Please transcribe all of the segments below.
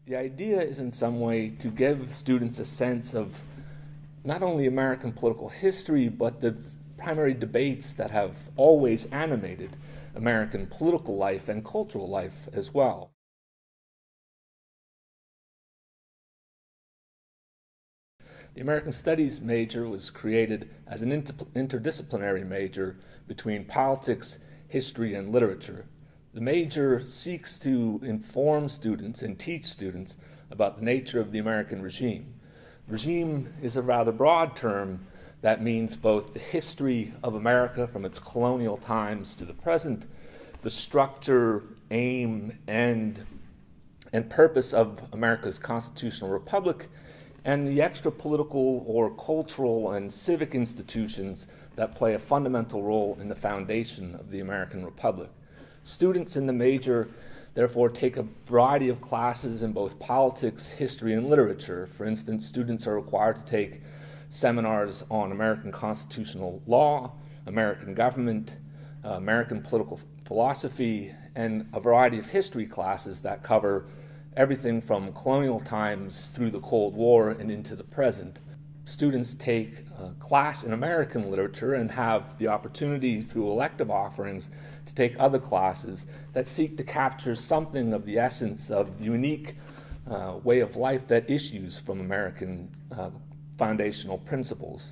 The idea is in some way to give students a sense of not only American political history, but the primary debates that have always animated American political life and cultural life as well. The American Studies major was created as an interdisciplinary major between politics, history, and literature. The major seeks to inform students and teach students about the nature of the American regime. Regime is a rather broad term that means both the history of America from its colonial times to the present, the structure, aim, and purpose of America's constitutional republic, and the extra political or cultural and civic institutions that play a fundamental role in the foundation of the American republic. Students in the major therefore take a variety of classes in both politics, history, and literature. For instance, students are required to take seminars on American constitutional law, American government, American political philosophy, and a variety of history classes that cover everything from colonial times through the Cold War and into the present. Students take a class in American literature and have the opportunity through elective offerings to take other classes that seek to capture something of the essence of the unique way of life that issues from American foundational principles.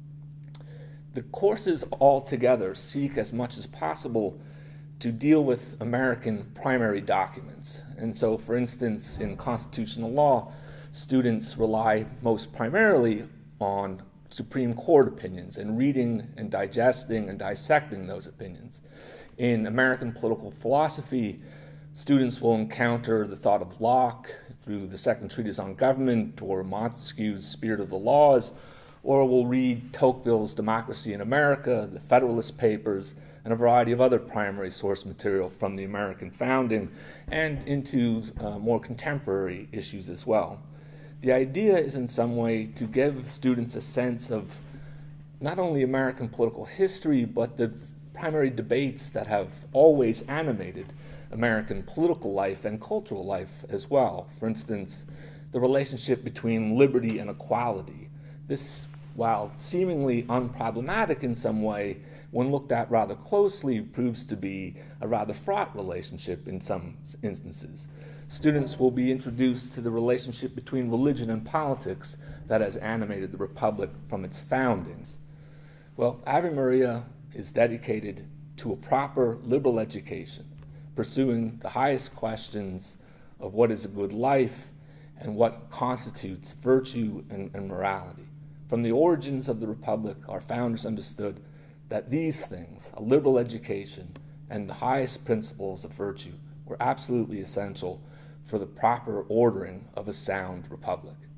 The courses altogether seek as much as possible to deal with American primary documents. And so, for instance, in constitutional law, students rely most primarily on Supreme Court opinions and reading and digesting and dissecting those opinions. In American political philosophy, students will encounter the thought of Locke through the Second Treatise on Government or Montesquieu's Spirit of the Laws, or will read Tocqueville's Democracy in America, the Federalist Papers, and a variety of other primary source material from the American founding and into more contemporary issues as well. The idea is in some way to give students a sense of not only American political history, but the primary debates that have always animated American political life and cultural life as well. For instance, the relationship between liberty and equality. This, while seemingly unproblematic in some way, when looked at rather closely, proves to be a rather fraught relationship in some instances. Students will be introduced to the relationship between religion and politics that has animated the Republic from its foundings. Well, Ave Maria is dedicated to a proper liberal education, pursuing the highest questions of what is a good life and what constitutes virtue and morality. From the origins of the Republic, our founders understood that these things, a liberal education and the highest principles of virtue, were absolutely essential for the proper ordering of a sound republic.